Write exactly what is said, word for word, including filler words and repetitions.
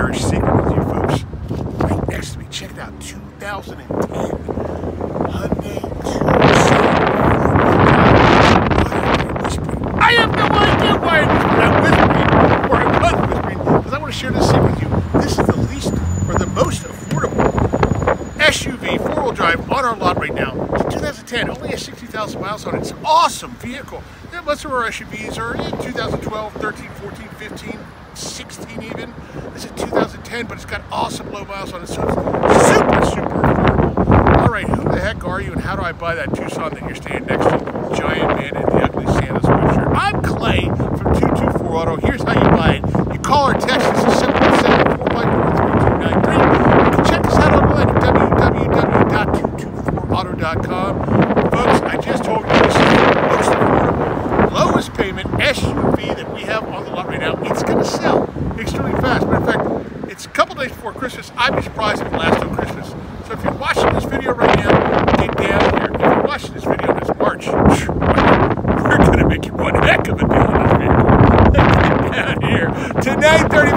share a secret with you folks. Right next to me, check it out, two thousand ten Hyundai Tucson. I have no idea why I'm whispering, or I was whispering, because I want to share this secret with you. This is the least, or the most affordable S U V, four-wheel drive on our lot right now. It's a two thousand ten, only has sixty thousand miles on it. It's an awesome vehicle. Yeah, most of our S U Vs are in two thousand twelve, thirteen, fourteen, fifteen, sixteen even. This is two thousand ten, but it's got awesome low miles on it, so it's super, super affordable. All right, who the heck are you, and how do I buy that Tucson that you're standing next to? The giant man in the ugly Santa sweatshirt. I'm Clay from two two four Auto. Here's how you buy it. You call or text us at seven one seven, four five four, three two nine three. You can check us out online at w w w dot two two four auto dot com. Folks, I just told you this is the most affordable, lowest payment S U V that we have on the lot right now. It's going to sell extremely fast. Matter of fact, it's a couple days before Christmas. I'd be surprised if it lasts till Christmas. So if you're watching this video right now, get down here. If you're watching this video and it's March, we're going to make you one heck of a deal on this vehicle. Get down here to nine thirty